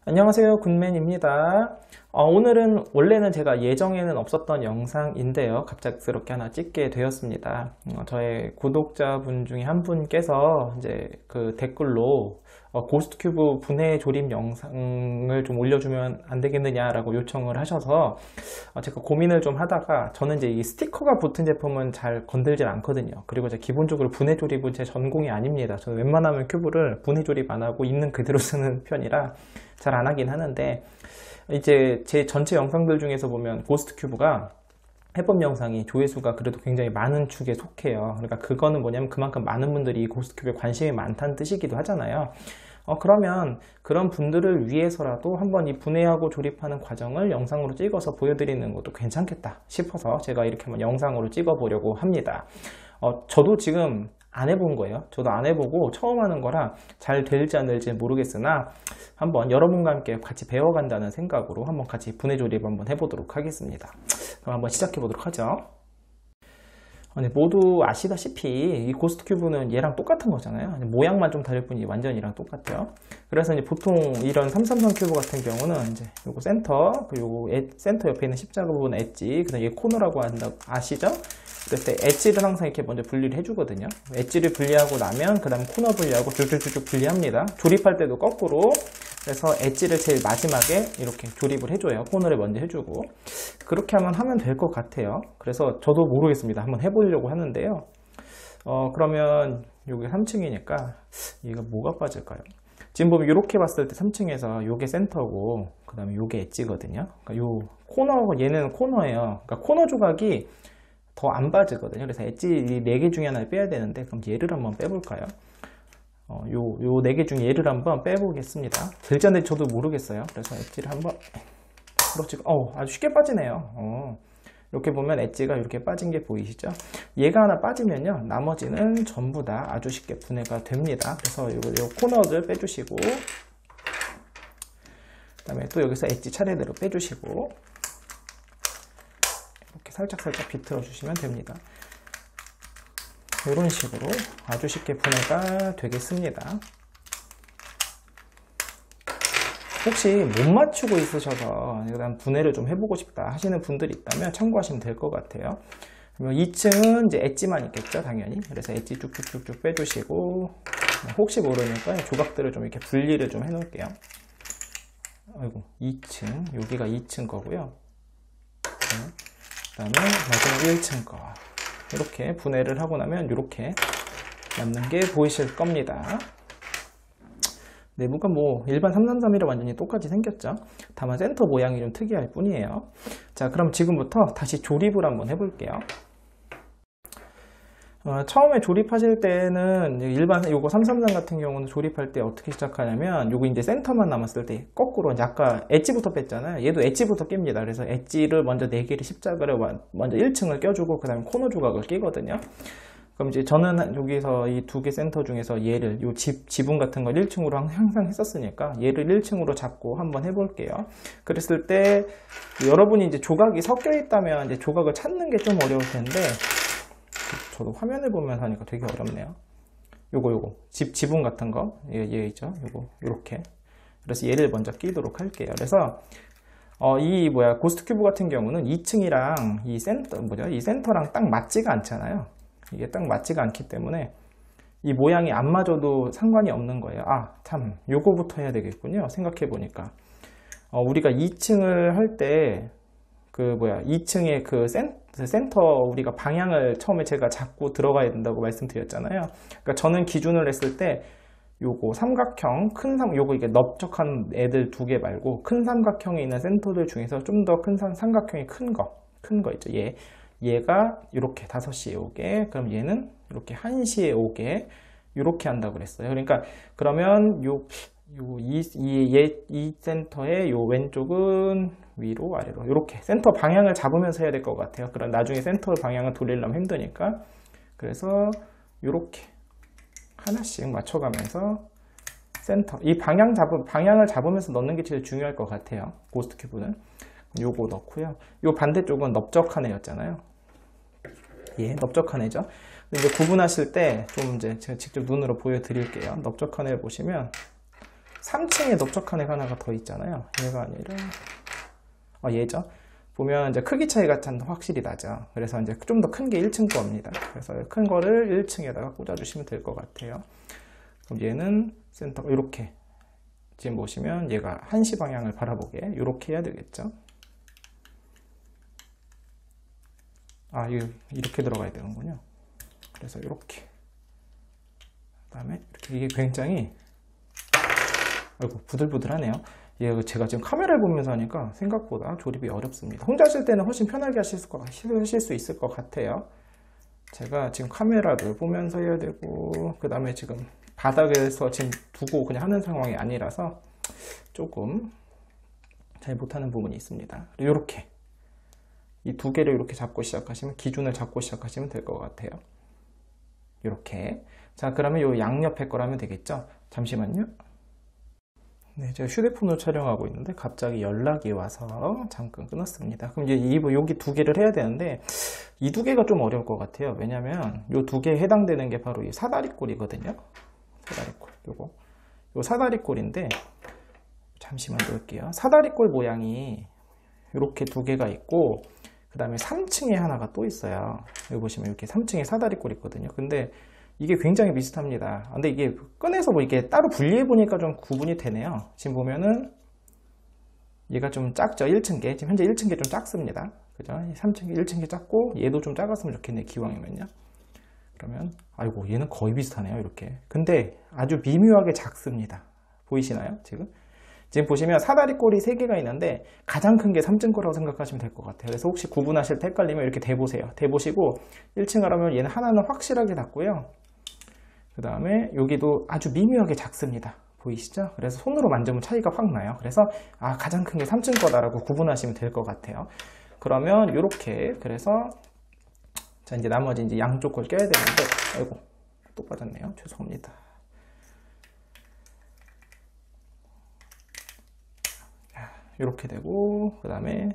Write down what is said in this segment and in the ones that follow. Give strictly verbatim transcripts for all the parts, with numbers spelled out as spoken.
안녕하세요, 굿맨입니다. 어, 오늘은 원래는 제가 예정에는 없었던 영상인데요, 갑작스럽게 하나 찍게 되었습니다. 어, 저의 구독자분 중에 한 분께서 이제 그 댓글로 어, 고스트 큐브 분해 조립 영상을 좀 올려주면 안 되겠느냐라고 요청을 하셔서 어, 제가 고민을 좀 하다가, 저는 이제 이 스티커가 붙은 제품은 잘 건들질 않거든요. 그리고 제가 기본적으로 분해 조립은 제 전공이 아닙니다. 저는 웬만하면 큐브를 분해 조립 안 하고 있는 그대로 쓰는 편이라 잘 안 하긴 하는데, 이제 제 전체 영상들 중에서 보면 고스트 큐브가 해법 영상이 조회수가 그래도 굉장히 많은 축에 속해요. 그러니까 그거는 뭐냐면 그만큼 많은 분들이 이 고스트 큐브에 관심이 많다는 뜻이기도 하잖아요. 어, 그러면 그런 분들을 위해서라도 한번 이 분해하고 조립하는 과정을 영상으로 찍어서 보여드리는 것도 괜찮겠다 싶어서 제가 이렇게 한번 영상으로 찍어 보려고 합니다. 어, 저도 지금 안 해본 거예요. 저도 안 해보고 처음 하는 거라 잘 될지 안 될지 모르겠으나 한번 여러분과 함께 같이 배워간다는 생각으로 한번 같이 분해 조립 한번 해보도록 하겠습니다. 그럼 한번 시작해 보도록 하죠. 아니, 모두 아시다시피 이 고스트 큐브는 얘랑 똑같은 거잖아요. 모양만 좀 다를 뿐이지 완전히 얘랑 똑같아요. 그래서 이제 보통 이런 삼삼삼 큐브 같은 경우는 이제 요거 센터, 그리고 센터 옆에 있는 십자가 부분 엣지, 그다음 얘 코너라고 한다 아시죠? 그래서 엣지를 항상 이렇게 먼저 분리를 해주거든요. 엣지를 분리하고 나면 그 다음 코너 분리하고 쭉쭉쭉 분리합니다. 조립할 때도 거꾸로. 그래서 엣지를 제일 마지막에 이렇게 조립을 해줘요. 코너를 먼저 해주고. 그렇게 하면 하면 될 것 같아요. 그래서 저도 모르겠습니다. 한번 해보려고 하는데요. 어, 그러면 여기 삼 층이니까 이거 뭐가 빠질까요? 지금 보면 이렇게 봤을 때 삼 층에서 요게 센터고, 그 다음에 요게 엣지거든요. 그러니까 요 코너, 얘는 코너예요. 그러니까 코너 조각이 더 안 빠지거든요. 그래서 엣지 네 개 중에 하나를 빼야 되는데, 그럼 얘를 한번 빼볼까요? 어, 요, 요 네 개 중에 얘를 한번 빼보겠습니다. 될지 안 될지 저도 모르겠어요. 그래서 엣지를 한번, 그렇지, 어, 아주 쉽게 빠지네요. 어, 이렇게 보면 엣지가 이렇게 빠진 게 보이시죠? 얘가 하나 빠지면요, 나머지는 전부 다 아주 쉽게 분해가 됩니다. 그래서 요, 요 코너를 빼주시고, 그 다음에 또 여기서 엣지 차례대로 빼주시고, 이렇게 살짝살짝 비틀어 주시면 됩니다. 이런 식으로 아주 쉽게 분해가 되겠습니다. 혹시 못 맞추고 있으셔서 일단 분해를 좀 해보고 싶다 하시는 분들이 있다면 참고하시면 될 것 같아요. 이 층은 이제 엣지만 있겠죠, 당연히. 그래서 엣지 쭉쭉쭉쭉 빼주시고, 혹시 모르니까 조각들을 좀 이렇게 분리를 좀 해놓을게요. 아이고, 이 층, 여기가 이 층 거고요. 그 다음에 마지막 일 층 거. 이렇게 분해를 하고 나면 이렇게 남는 게 보이실 겁니다. 내부가 뭐 일반 삼삼삼이랑 완전히 똑같이 생겼죠. 다만 센터 모양이 좀 특이할 뿐이에요. 자, 그럼 지금부터 다시 조립을 한번 해볼게요. 어, 처음에 조립하실 때는 일반 요거 삼삼삼 같은 경우는 조립할 때 어떻게 시작하냐면, 요거 이제 센터만 남았을 때 거꾸로 이제 아까 엣지부터 뺐잖아요. 얘도 엣지부터 낍니다. 그래서 엣지를 먼저 네 개를 십자가를 먼저 일 층을 껴주고 그 다음에 코너 조각을 끼거든요. 그럼 이제 저는 여기서 이 두 개 센터 중에서 얘를 요 집, 지붕 같은 걸 일 층으로 항상 했었으니까 얘를 일 층으로 잡고 한번 해볼게요. 그랬을 때 여러분이 이제 조각이 섞여 있다면 이제 조각을 찾는 게 좀 어려울 텐데, 저도 화면을 보면서 하니까 되게 어렵네요. 요거 요거 집 지붕 같은 거, 얘, 얘 있죠? 요거 요렇게. 그래서 얘를 먼저 끼도록 할게요. 그래서 어, 이 뭐야 고스트 큐브 같은 경우는 이 층이랑 이 센터 뭐죠? 이 센터랑 딱 맞지가 않잖아요. 이게 딱 맞지가 않기 때문에 이 모양이 안 맞아도 상관이 없는 거예요. 아, 참, 요거부터 해야 되겠군요. 생각해 보니까 어, 우리가 이 층을 할 때 그 뭐야 이 층의 그 센, 센터 우리가 방향을 처음에 제가 잡고 들어가야 된다고 말씀드렸잖아요. 그러니까 저는 기준을 했을 때 요거 삼각형 큰 삼 요거 이게 넓적한 애들 두 개 말고 큰 삼각형에 있는 센터들 중에서 좀 더 큰 삼각형이 큰 거 큰 거 있죠. 얘 얘가 이렇게 다섯 시에 오게, 그럼 얘는 이렇게 한 시에 오게, 이렇게 한다고 그랬어요. 그러니까 그러면 요 요 이 이 이 센터의 요 왼쪽은 위로 아래로 이렇게 센터 방향을 잡으면서 해야 될 것 같아요. 그럼 나중에 센터 방향을 돌리려면 힘드니까. 그래서 이렇게 하나씩 맞춰가면서 센터 이 방향 잡은 방향을 잡으면서 넣는 게 제일 중요할 것 같아요. 고스트 큐브는 요거 넣고요. 요 반대쪽은 넓적한 애였잖아요. 예, 넓적한 애죠. 이제 구분하실 때 좀 이제 제가 직접 눈으로 보여드릴게요. 넓적한 애 보시면 삼 층에 넓적한 애가 하나가 더 있잖아요. 얘가 아니라 어, 얘죠. 보면 이제 크기 차이가 참 확실히 나죠. 그래서 이제 좀 더 큰 게 일 층 겁니다. 그래서 큰 거를 일 층에다가 꽂아주시면 될 것 같아요. 그럼 얘는 센터가 이렇게, 지금 보시면 얘가 한시 방향을 바라보게 이렇게 해야 되겠죠. 아, 이렇게 들어가야 되는군요. 그래서 이렇게, 그 다음에 이렇게, 이게 굉장히, 아이고 부들부들하네요. 얘 제가 지금 카메라를 보면서 하니까 생각보다 조립이 어렵습니다. 혼자 하실 때는 훨씬 편하게 하실 수, 하실 수 있을 것 같아요. 제가 지금 카메라를 보면서 해야 되고, 그 다음에 지금 바닥에서 지금 두고 그냥 하는 상황이 아니라서 조금 잘 못하는 부분이 있습니다. 이렇게 이 두 개를 이렇게 잡고 시작하시면, 기준을 잡고 시작하시면 될 것 같아요. 이렇게. 자, 그러면 요 양옆에 거라면 되겠죠? 잠시만요. 네, 제가 휴대폰으로 촬영하고 있는데 갑자기 연락이 와서 잠깐 끊었습니다. 그럼 이제 이, 여기 두 개를 해야 되는데 이 두 개가 좀 어려울 것 같아요. 왜냐면 요 두 개에 해당되는 게 바로 이 사다리꼴이거든요. 사다리꼴, 요거. 요 사다리꼴인데, 잠시만 놓을게요. 사다리꼴 모양이 이렇게 두 개가 있고, 그 다음에 삼 층에 하나가 또 있어요. 여기 보시면 이렇게 삼 층에 사다리꼴 있거든요. 근데 이게 굉장히 비슷합니다. 근데 이게 꺼내서 뭐 이게 따로 분리해 보니까 좀 구분이 되네요. 지금 보면은 얘가 좀 작죠. 일 층 게. 지금 현재 일 층 게 좀 작습니다. 그죠? 삼 층 게, 일 층 게 작고, 얘도 좀 작았으면 좋겠네, 기왕이면요. 그러면, 아이고, 얘는 거의 비슷하네요, 이렇게. 근데 아주 미묘하게 작습니다. 보이시나요, 지금? 지금 보시면 사다리꼴이 세 개가 있는데 가장 큰 게 삼 층 거라고 생각하시면 될 것 같아요. 그래서 혹시 구분하실 때 헷갈리면 이렇게 대보세요. 대보시고 일 층 하라면 얘는 하나는 확실하게 닿고요. 그 다음에 여기도 아주 미묘하게 작습니다. 보이시죠? 그래서 손으로 만지면 차이가 확 나요. 그래서 아, 가장 큰 게 삼 층 거다라고 구분하시면 될 것 같아요. 그러면 이렇게, 그래서 자, 이제 나머지 이제 양쪽 걸 껴야 되는데, 아이고, 또 빠졌네요. 죄송합니다. 이렇게 되고, 그 다음에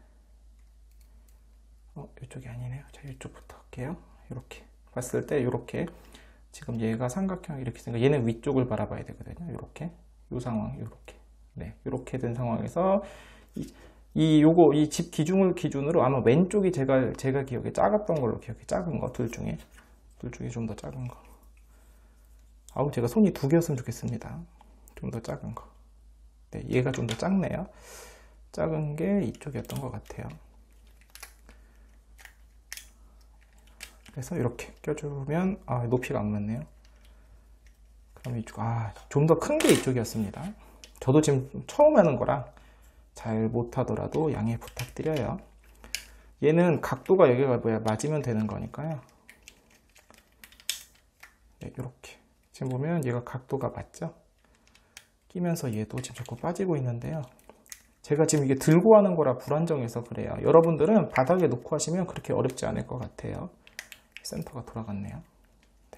어, 이쪽이 아니네요. 자, 이쪽부터 할게요. 이렇게 봤을 때 이렇게, 지금 얘가 삼각형이 이렇게 생겨, 얘는 위쪽을 바라봐야 되거든요. 이렇게, 이 상황, 이렇게, 네, 이렇게 된 상황에서 이, 이 요거 이 집 기준을 기준으로 아마 왼쪽이 제가 제가 기억에 작았던 걸로 기억해. 작은 거 둘 중에 둘 중에 좀 더 작은 거. 아우, 제가 손이 두 개였으면 좋겠습니다. 좀 더 작은 거. 네, 얘가 좀 더 작네요. 작은 게 이쪽이었던 것 같아요. 그래서 이렇게 껴주면, 아, 높이가 안 맞네요. 그럼 이쪽, 아, 좀 더 큰 게 이쪽이었습니다. 저도 지금 처음 하는 거라 잘 못하더라도 양해 부탁드려요. 얘는 각도가 여기가 뭐야, 맞으면 되는 거니까요. 네, 이렇게 지금 보면 얘가 각도가 맞죠? 끼면서 얘도 지금 자꾸 빠지고 있는데요. 제가 지금 이게 들고 하는 거라 불안정해서 그래요. 여러분들은 바닥에 놓고 하시면 그렇게 어렵지 않을 것 같아요. 센터가 돌아갔네요. 네.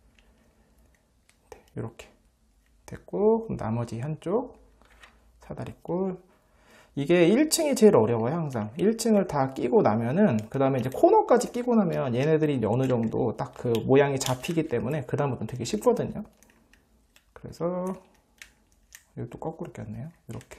네, 이렇게 됐고, 그럼 나머지 한쪽 사다리꼴, 이게 일 층이 제일 어려워요. 항상 일 층을 다 끼고 나면은, 그 다음에 이제 코너까지 끼고 나면 얘네들이 이제 어느 정도 딱 그 모양이 잡히기 때문에 그 다음부터는 되게 쉽거든요. 그래서 이것도 거꾸로 꼈네요. 이렇게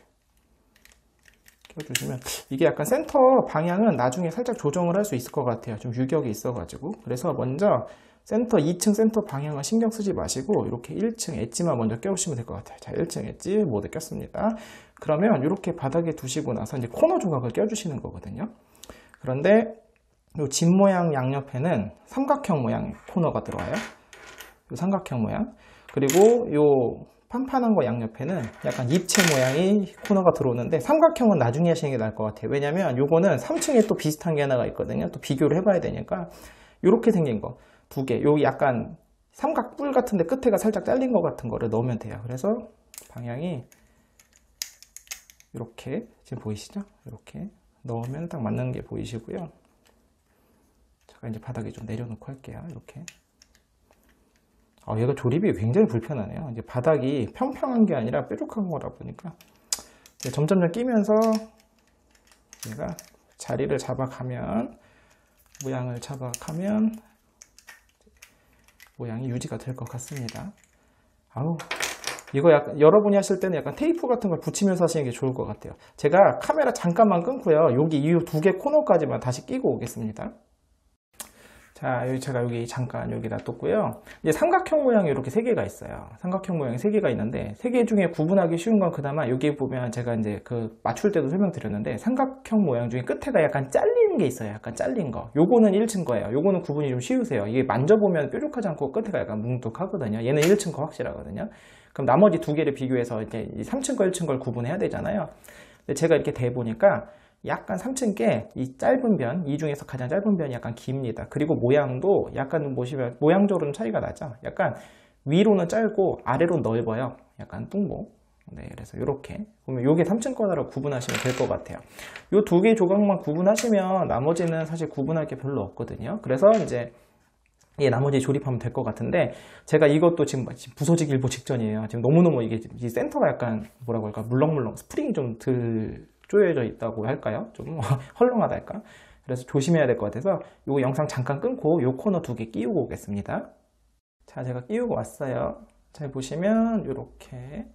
껴주시면, 이게 약간 센터 방향은 나중에 살짝 조정을 할 수 있을 것 같아요. 좀 유격이 있어가지고. 그래서 먼저 센터, 이 층 센터 방향은 신경 쓰지 마시고 이렇게 일 층 엣지만 먼저 껴주시면 될 것 같아요. 자, 일 층 엣지 모두 꼈습니다. 그러면 이렇게 바닥에 두시고 나서 이제 코너 조각을 껴주시는 거거든요. 그런데 이 집 모양 양옆에는 삼각형 모양 코너가 들어와요. 이 삼각형 모양. 그리고 이 판판한 거 양옆에는 약간 입체 모양의 코너가 들어오는데, 삼각형은 나중에 하시는 게 나을 것 같아요. 왜냐면 요거는 삼 층에 또 비슷한 게 하나가 있거든요. 또 비교를 해봐야 되니까 이렇게 생긴 거 두 개, 여기 약간 삼각뿔 같은데 끝에가 살짝 잘린 것 같은 거를 넣으면 돼요. 그래서 방향이 이렇게, 지금 보이시죠? 이렇게 넣으면 딱 맞는 게 보이시고요. 잠깐 이제 바닥에 좀 내려놓고 할게요. 이렇게. 아, 얘가 조립이 굉장히 불편하네요. 이제 바닥이 평평한 게 아니라 뾰족한 거라 보니까 점점점 끼면서 얘가 자리를 잡아가면, 모양을 잡아가면 모양이 유지가 될 것 같습니다. 아우, 이거 약간 여러분이 하실 때는 약간 테이프 같은 걸 붙이면서 하시는 게 좋을 것 같아요. 제가 카메라 잠깐만 끊고요. 여기 이 두 개 코너까지만 다시 끼고 오겠습니다. 자, 여기 제가 여기 잠깐 여기 놔뒀고요. 이제 삼각형 모양이 이렇게 세 개가 있어요. 삼각형 모양이 세 개가 있는데 세 개 중에 구분하기 쉬운 건 그나마 여기 보면 제가 이제 그 맞출 때도 설명드렸는데 삼각형 모양 중에 끝에가 약간 잘리는 게 있어요. 약간 잘린 거. 요거는 일 층 거예요. 요거는 구분이 좀 쉬우세요. 이게 만져보면 뾰족하지 않고 끝에가 약간 뭉툭하거든요. 얘는 일 층 거 확실하거든요. 그럼 나머지 두 개를 비교해서 이제 삼 층 거, 일 층 걸 구분해야 되잖아요. 근데 제가 이렇게 대보니까 약간 삼 층 게 이 짧은 변, 이 중에서 가장 짧은 변이 약간 깁니다. 그리고 모양도 약간 보시면 모양적으로는 차이가 나죠. 약간 위로는 짧고 아래로는 넓어요. 약간 뚱보. 네, 그래서 이렇게 보면 요게 삼 층 거다라고 구분하시면 될 것 같아요. 요 두 개 조각만 구분하시면 나머지는 사실 구분할 게 별로 없거든요. 그래서 이제 예, 나머지 조립하면 될 것 같은데 제가 이것도 지금 부서지기 일보 직전이에요. 지금 너무너무 이게 이 센터가 약간 뭐라고 할까 물렁물렁 스프링이 좀 덜 쪼여져 있다고 할까요? 좀 헐렁하다 할까? 그래서 조심해야 될 것 같아서 이 영상 잠깐 끊고 이 코너 두 개 끼우고 오겠습니다. 자, 제가 끼우고 왔어요. 잘 보시면 이렇게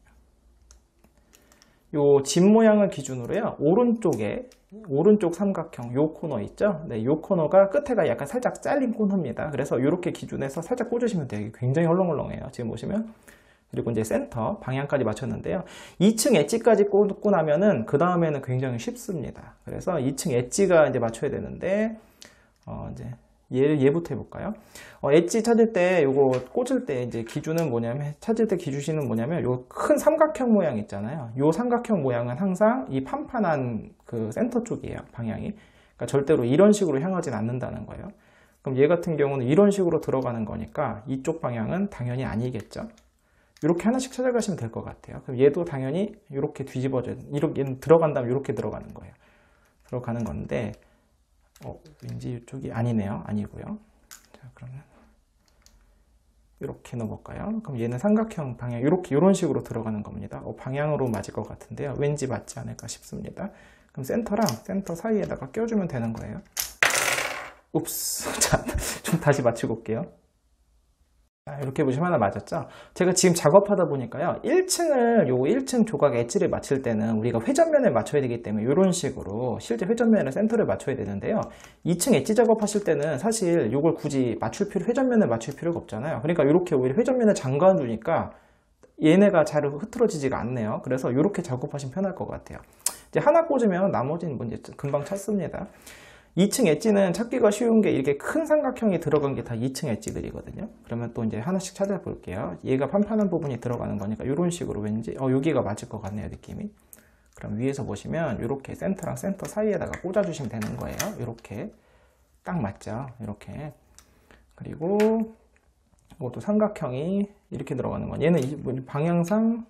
요 집 모양을 기준으로요. 오른쪽에 오른쪽 삼각형 요 코너 있죠? 네, 요 코너가 끝에가 약간 살짝 잘린 코너입니다. 그래서 이렇게 기준해서 살짝 꽂으시면 돼요. 굉장히 헐렁헐렁해요. 지금 보시면. 그리고 이제 센터 방향까지 맞췄는데요. 이 층 엣지까지 꽂고 나면은 그 다음에는 굉장히 쉽습니다. 그래서 이 층 엣지가 이제 맞춰야 되는데 어 이제 얘 얘부터 해볼까요? 어, 엣지 찾을 때 요거 꽂을 때 이제 기준은 뭐냐면 찾을 때 기준은 뭐냐면 요 큰 삼각형 모양 있잖아요. 요 삼각형 모양은 항상 이 판판한 그 센터 쪽이에요. 방향이. 그러니까 절대로 이런 식으로 향하진 않는다는 거예요. 그럼 얘 같은 경우는 이런 식으로 들어가는 거니까 이쪽 방향은 당연히 아니겠죠. 이렇게 하나씩 찾아가시면 될 것 같아요. 그럼 얘도 당연히 이렇게 뒤집어져, 이렇게 들어간 다음에 이렇게 들어가는 거예요. 들어가는 건데, 어, 왠지 이쪽이 아니네요. 아니고요. 자, 그러면 이렇게 넣어볼까요? 그럼 얘는 삼각형 방향, 이렇게 이런 식으로 들어가는 겁니다. 어, 방향으로 맞을 것 같은데요. 왠지 맞지 않을까 싶습니다. 그럼 센터랑 센터 사이에다가 껴주면 되는 거예요. 읍스. 자, 좀 다시 맞추고 올게요. 이렇게 보시면 하나 맞았죠? 제가 지금 작업하다 보니까요. 일 층을 요 일 층 조각 엣지를 맞출 때는 우리가 회전면을 맞춰야 되기 때문에 이런 식으로 실제 회전면을 센터를 맞춰야 되는데요. 이 층 엣지 작업하실 때는 사실 이걸 굳이 맞출 필요, 회전면을 맞출 필요가 없잖아요. 그러니까 이렇게 오히려 회전면을 잠가 두니까 얘네가 잘 흐트러지지가 않네요. 그래서 이렇게 작업하시면 편할 것 같아요. 이제 하나 꽂으면 나머지는 뭐 이제 금방 찾습니다. 이 층 엣지는 찾기가 쉬운 게 이렇게 큰 삼각형이 들어간 게 다 이 층 엣지들이거든요. 그러면 또 이제 하나씩 찾아볼게요. 얘가 판판한 부분이 들어가는 거니까 이런 식으로 왠지 어 여기가 맞을 것 같네요, 느낌이. 그럼 위에서 보시면 이렇게 센터랑 센터 사이에다가 꽂아주시면 되는 거예요. 이렇게 딱 맞죠, 이렇게. 그리고 이것도 삼각형이 이렇게 들어가는 건 얘는 이 방향상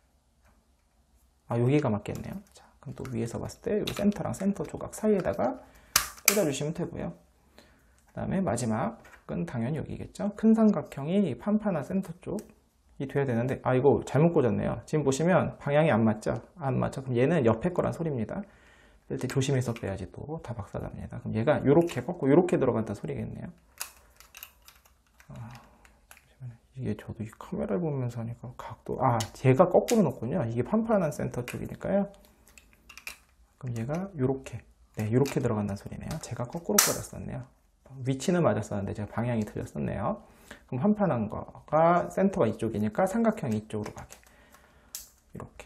아 여기가 맞겠네요. 자, 그럼 또 위에서 봤을 때 이 센터랑 센터 조각 사이에다가 꽂아주시면 되고요. 그 다음에 마지막은 당연히 여기겠죠. 큰 삼각형이 판판한 센터 쪽이 돼야 되는데 아 이거 잘못 꽂았네요. 지금 보시면 방향이 안 맞죠? 안 맞죠? 그럼 얘는 옆에 거란 소리입니다. 뺄 때 조심해서 빼야지 또 다 박살납니다. 그럼 얘가 이렇게 꺾고 이렇게 들어간다는 소리겠네요. 아, 이게 저도 이 카메라를 보면서 하니까 각도 아 얘가 거꾸로 놓군요. 이게 판판한 센터 쪽이니까요. 그럼 얘가 이렇게 네, 이렇게 들어간다는 소리네요. 제가 거꾸로 꽂았었네요. 위치는 맞았었는데 제가 방향이 틀렸었네요. 그럼 판판한 거가 센터가 이쪽이니까 삼각형이 이쪽으로 가게. 이렇게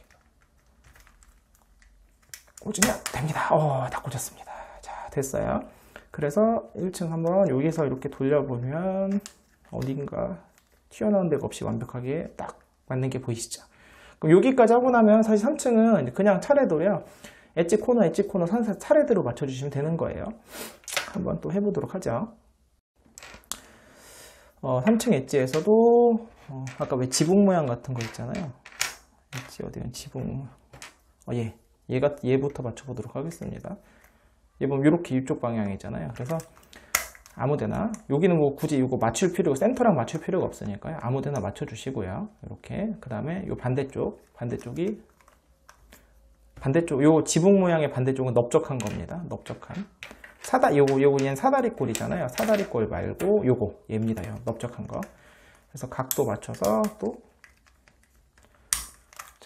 꽂으면 됩니다. 어, 다 꽂았습니다. 자, 됐어요. 그래서 일 층 한번 여기서 이렇게 돌려보면 어딘가 튀어나온 데가 없이 완벽하게 딱 맞는 게 보이시죠? 그럼 여기까지 하고 나면 사실 삼 층은 그냥 차례도요. 엣지 코너, 엣지 코너 차례대로 맞춰주시면 되는 거예요. 한번 또 해보도록 하죠. 어, 삼 층 엣지에서도 어, 아까 왜 지붕 모양 같은 거 있잖아요. 엣지 어디는 지붕 어, 얘, 얘가 얘부터 맞춰보도록 하겠습니다. 얘 보면 이렇게 이쪽 방향이잖아요. 그래서 아무데나 여기는 뭐 굳이 이거 맞출 필요가 센터랑 맞출 필요가 없으니까요. 아무데나 맞춰주시고요. 이렇게 그 다음에 이 반대쪽 반대쪽이 반대쪽, 요 지붕 모양의 반대쪽은 넓적한 겁니다. 넓적한. 사다, 요거, 요거, 얘는 사다리꼴이잖아요. 사다리꼴 말고 요거, 얘입니다. 요 넓적한 거. 그래서 각도 맞춰서 또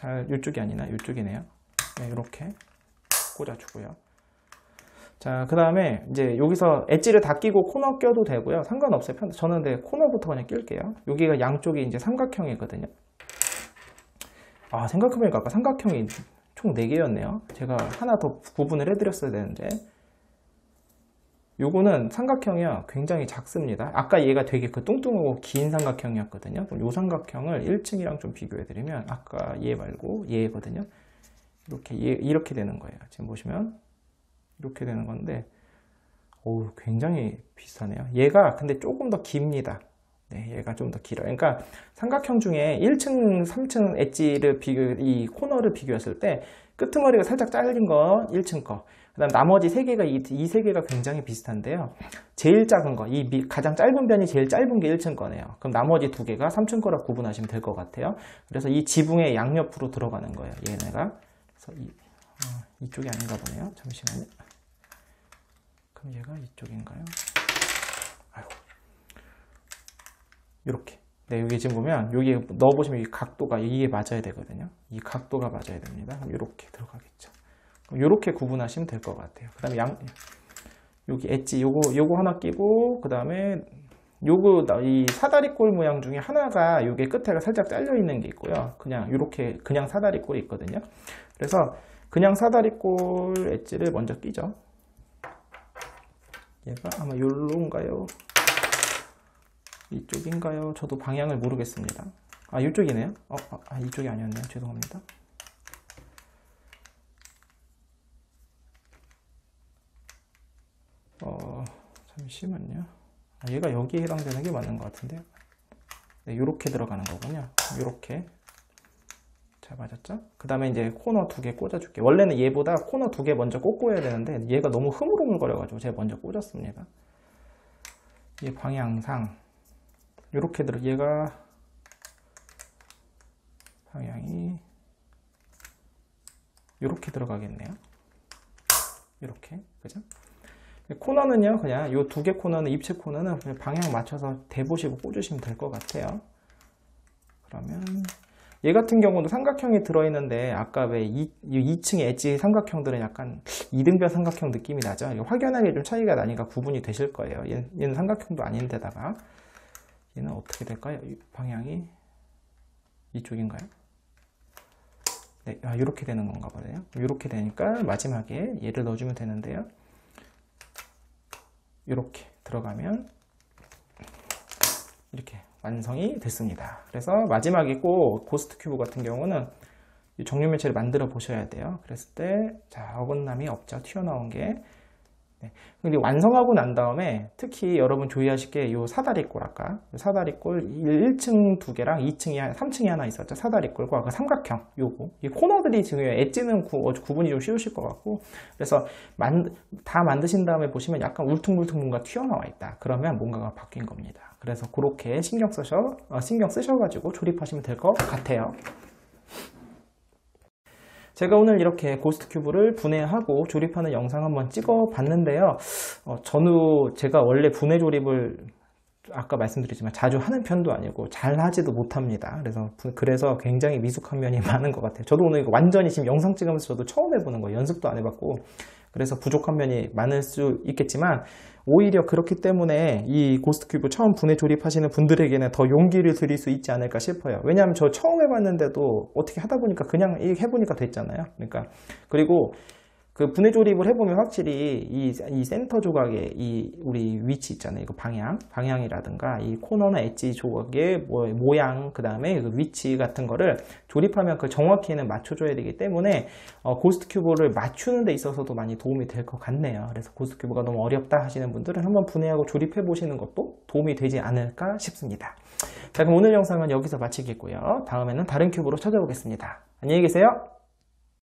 잘 이쪽이 아니나 이쪽이네요. 네, 이렇게 꽂아주고요. 자, 그 다음에 이제 여기서 엣지를 다 끼고 코너 껴도 되고요. 상관없어요. 저는 근데 코너부터 그냥 낄게요. 여기가 양쪽이 이제 삼각형이거든요. 아, 생각해보니까 아까 삼각형이 총 네 개였네요. 제가 하나 더 구분을 해드렸어야 되는데. 요거는 삼각형이요. 굉장히 작습니다. 아까 얘가 되게 그 뚱뚱하고 긴 삼각형이었거든요. 그럼 요 삼각형을 일 층이랑 좀 비교해드리면 아까 얘 말고 얘거든요. 이렇게, 얘, 이렇게 되는 거예요. 지금 보시면. 이렇게 되는 건데, 오, 굉장히 비슷하네요. 얘가 근데 조금 더 깁니다. 네, 얘가 좀 더 길어요. 그러니까 삼각형 중에 일 층, 삼 층 엣지를 비교, 이 코너를 비교했을 때 끄트머리가 살짝 잘린 거 일 층 거, 그 다음 나머지 세 개가 이 세 개가 굉장히 비슷한데요. 제일 작은 거, 이 미, 가장 짧은 변이 제일 짧은 게 일 층 거네요. 그럼 나머지 두 개가 삼 층 거라 구분하시면 될 것 같아요. 그래서 이 지붕의 양옆으로 들어가는 거예요. 얘네가. 그래서 이, 어, 이쪽이 아닌가 보네요. 잠시만요. 그럼 얘가 이쪽인가요? 아이고. 이렇게. 네, 여기 지금 보면 여기 넣어보시면 이 각도가 이게 맞아야 되거든요. 이 각도가 맞아야 됩니다. 그럼 이렇게 들어가겠죠. 이렇게 구분하시면 될 것 같아요. 그 다음에 양, 여기 엣지 요거 요거 하나 끼고, 그 다음에 요거 이 사다리꼴 모양 중에 하나가 요게 끝에가 살짝 잘려 있는 게 있고요. 그냥 이렇게 그냥 사다리꼴이 있거든요. 그래서 그냥 사다리꼴 엣지를 먼저 끼죠. 얘가 아마 요런가요? 이쪽인가요? 저도 방향을 모르겠습니다. 아, 이쪽이네요. 어, 아, 이쪽이 아니었네요. 죄송합니다. 어, 잠시만요. 아, 얘가 여기에 해당되는 게 맞는 것 같은데요. 네, 요렇게 들어가는 거군요. 요렇게. 자, 맞았죠? 그 다음에 이제 코너 두 개 꽂아줄게요. 원래는 얘보다 코너 두 개 먼저 꽂고 해야 되는데 얘가 너무 흐물흐물거려가지고 제가 먼저 꽂았습니다. 얘 방향상 요렇게 들어, 얘가 방향이 요렇게 들어가겠네요. 요렇게, 그죠? 코너는요, 그냥 요 두 개 코너는, 입체 코너는 그냥 방향 맞춰서 대보시고 꽂으시면 될 것 같아요. 그러면 얘 같은 경우도 삼각형이 들어있는데 아까 왜 이 층의 엣지 삼각형들은 약간 이등변 삼각형 느낌이 나죠. 확연하게 좀 차이가 나니까 구분이 되실 거예요. 얘는, 얘는 삼각형도 아닌데다가 얘는 어떻게 될까요? 방향이 이쪽인가요? 네, 아, 이렇게 되는 건가 보네요. 이렇게 되니까 마지막에 얘를 넣어주면 되는데요. 이렇게 들어가면 이렇게 완성이 됐습니다. 그래서 마지막에 꼭 고스트 큐브 같은 경우는 이 정육면체를 만들어 보셔야 돼요. 그랬을 때, 자, 어긋남이 없죠. 튀어나온 게. 네. 근데 완성하고 난 다음에 특히 여러분 주의하실 게 요 사다리꼴, 아까 사다리꼴 일 층 두 개랑 이 층이, 삼 층이 하나 있었죠. 사다리꼴과 아까 삼각형, 요거. 이 코너들이 중요해요. 엣지는 구, 구분이 좀 쉬우실 것 같고. 그래서 만, 다 만드신 다음에 보시면 약간 울퉁불퉁 뭔가 튀어나와 있다. 그러면 뭔가가 바뀐 겁니다. 그래서 그렇게 신경 쓰셔, 어, 신경 쓰셔가지고 조립하시면 될 것 같아요. 제가 오늘 이렇게 고스트 큐브를 분해하고 조립하는 영상 한번 찍어 봤는데요. 어, 저는 제가 원래 분해 조립을 아까 말씀드렸지만 자주 하는 편도 아니고 잘 하지도 못합니다. 그래서 그래서 굉장히 미숙한 면이 많은 것 같아요. 저도 오늘 이거 완전히 지금 영상 찍으면서 저도 처음 해보는 거예요. 연습도 안 해봤고. 그래서 부족한 면이 많을 수 있겠지만 오히려 그렇기 때문에 이 고스트 큐브 처음 분해 조립하시는 분들에게는 더 용기를 드릴 수 있지 않을까 싶어요. 왜냐하면 저 처음 해봤는데도 어떻게 하다 보니까 그냥 해보니까 됐잖아요. 그러니까 그리고 그 분해 조립을 해보면 확실히 이, 이 센터 조각의 이 우리 위치 있잖아요. 이거 방향, 방향이라든가 이 코너나 엣지 조각의 뭐 모양, 그 다음에 그 위치 같은 거를 조립하면 그 정확히는 맞춰줘야 되기 때문에 어, 고스트 큐브를 맞추는 데 있어서도 많이 도움이 될 것 같네요. 그래서 고스트 큐브가 너무 어렵다 하시는 분들은 한번 분해하고 조립해 보시는 것도 도움이 되지 않을까 싶습니다. 자, 그럼 오늘 영상은 여기서 마치겠고요. 다음에는 다른 큐브로 찾아오겠습니다. 안녕히 계세요.